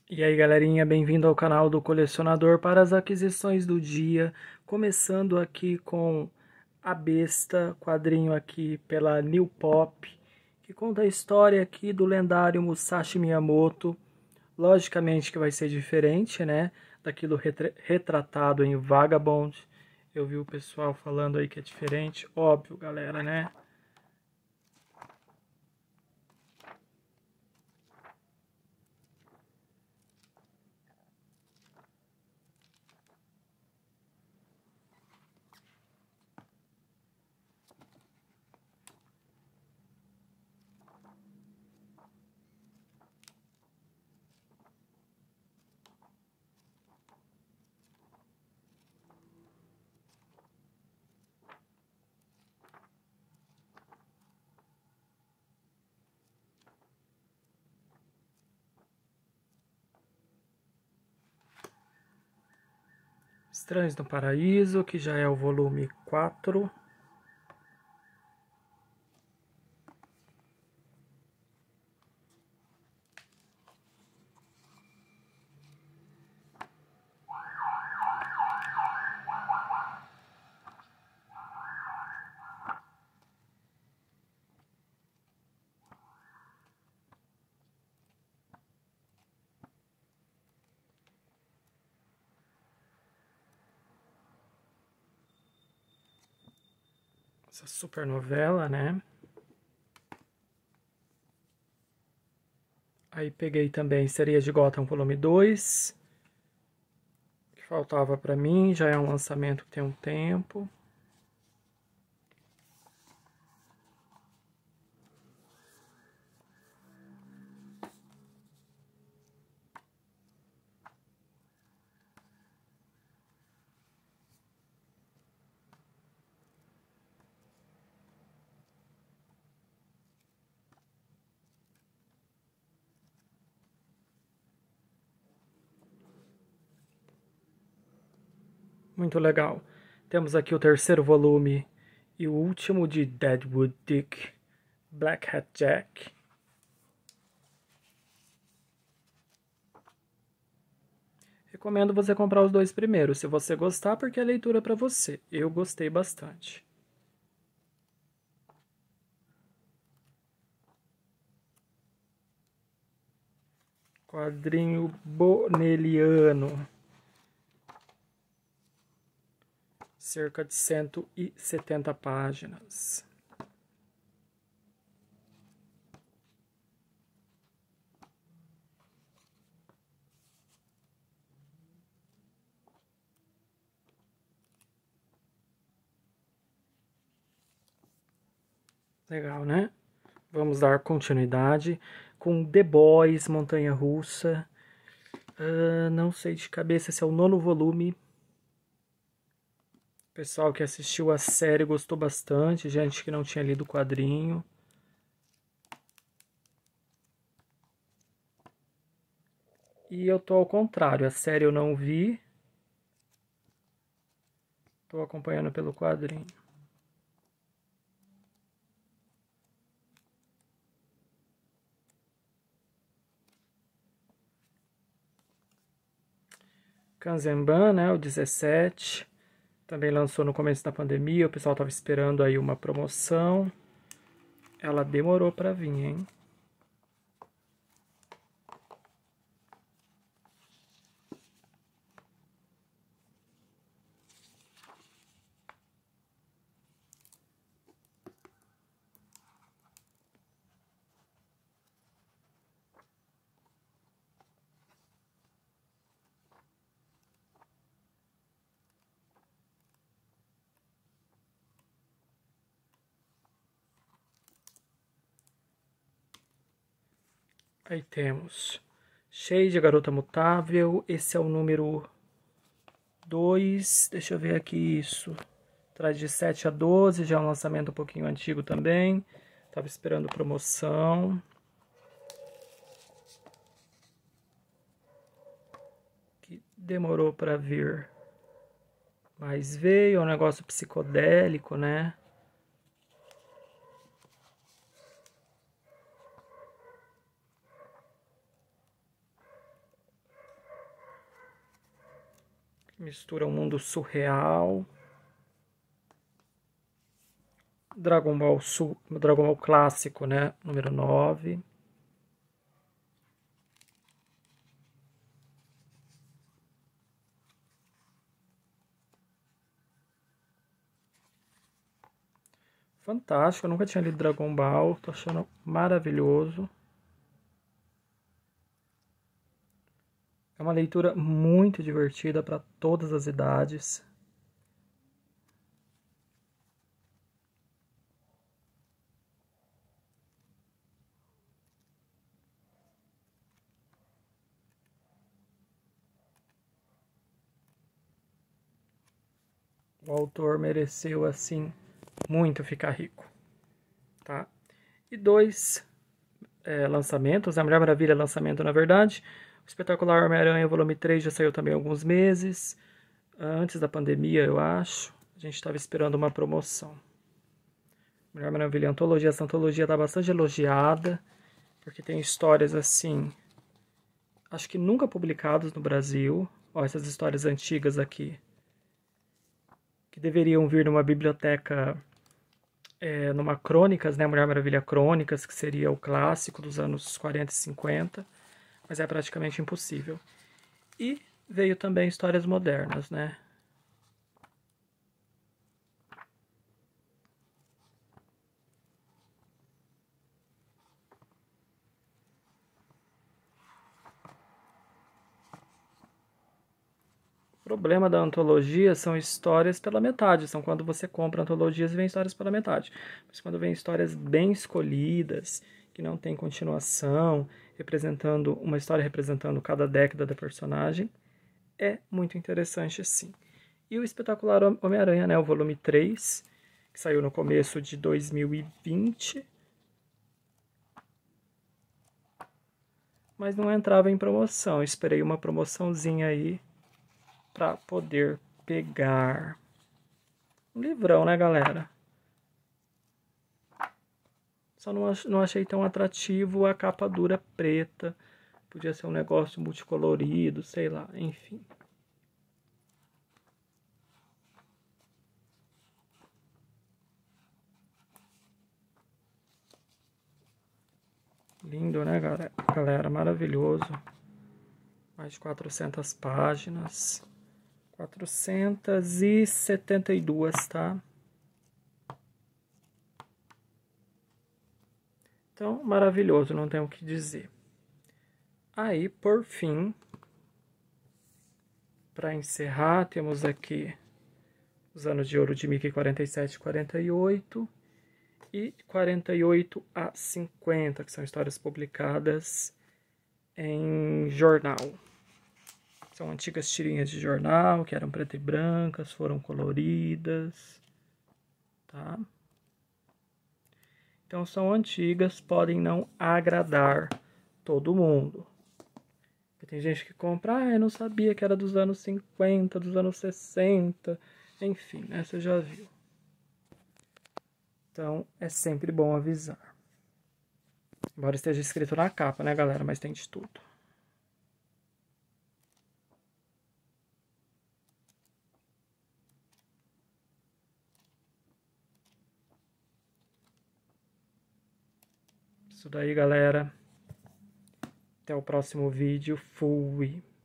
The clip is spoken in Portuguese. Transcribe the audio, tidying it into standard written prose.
E aí, galerinha, bem-vindo ao canal do Colecionador para as aquisições do dia. Começando aqui com A Besta, quadrinho aqui pela New Pop, que conta a história aqui do lendário Musashi Miyamoto. Logicamente que vai ser diferente, né, daquilo retratado em Vagabond. Eu vi o pessoal falando aí que é diferente, óbvio, galera, né? Estranhos no Paraíso, que já é o volume 4. Essa super novela, né? Aí peguei também Sereias de Gotham volume 2, que faltava pra mim, já é um lançamento que tem um tempo. Muito legal. Temos aqui o terceiro volume e o último de Deadwood Dick, Black Hat Jack. Recomendo você comprar os dois primeiros, se você gostar, porque é leitura para você. Eu gostei bastante. Quadrinho boneliano. Cerca de 170 páginas. Legal, né? Vamos dar continuidade com The Boys Montanha Russa. Não sei de cabeça se é o nono volume. O pessoal que assistiu a série gostou bastante. Gente que não tinha lido o quadrinho. E eu tô ao contrário. A série eu não vi. Tô acompanhando pelo quadrinho. Kanzenban, né? O 17. Também lançou no começo da pandemia. O pessoal tava esperando aí uma promoção. Ela demorou pra vir, hein? Aí temos Shade, Garota Mutável. Esse é o número 2. Deixa eu ver aqui isso. Traz de 7 a 12. Já é um lançamento um pouquinho antigo também. Tava esperando promoção. Que demorou para vir. Mas veio, é um negócio psicodélico, né? Mistura um mundo surreal. Dragon Ball clássico, né? Número 9. Fantástico, eu nunca tinha lido Dragon Ball, tô achando maravilhoso. É uma leitura muito divertida para todas as idades. O autor mereceu, assim, muito ficar rico. Tá? E 2 lançamentos. A Mulher Maravilha lançamento, na verdade. O Espetacular Homem-Aranha volume 3 já saiu também há alguns meses. Antes da pandemia, eu acho. A gente estava esperando uma promoção. Mulher Maravilha Antologia. Essa antologia está bastante elogiada. Porque tem histórias assim... acho que nunca publicadas no Brasil. Ó, essas histórias antigas aqui. Que deveriam vir numa biblioteca... numa Crônicas, né? Mulher Maravilha Crônicas, que seria o clássico dos anos 40 e 50, mas é praticamente impossível. E veio também histórias modernas, né? O problema da antologia são histórias pela metade, são quando você compra antologias e vem histórias pela metade. Mas quando vem histórias bem escolhidas, que não tem continuação, representando uma história representando cada década da personagem, é muito interessante sim. E o Espetacular Homem-Aranha, né, o volume 3, que saiu no começo de 2020, mas não entrava em promoção. Esperei uma promoçãozinha aí para poder pegar. Um livrão, né, galera? Só não achei tão atrativo a capa dura preta. Podia ser um negócio multicolorido, sei lá, enfim. Lindo, né, galera? Maravilhoso. Mais de 400 páginas. 472, tá? Então, maravilhoso, não tenho o que dizer. Aí, por fim, para encerrar, temos aqui os anos de ouro de Mickey 47 e 48 e 48 a 50, que são histórias publicadas em jornal. São antigas tirinhas de jornal, que eram preto e brancas, foram coloridas, tá? Então são antigas, podem não agradar todo mundo. Tem gente que compra, eu não sabia que era dos anos 50, dos anos 60, enfim, né? Você já viu. Então é sempre bom avisar. Embora esteja escrito na capa, né, galera? Mas tem de tudo. Isso daí, galera. Até o próximo vídeo. Fui!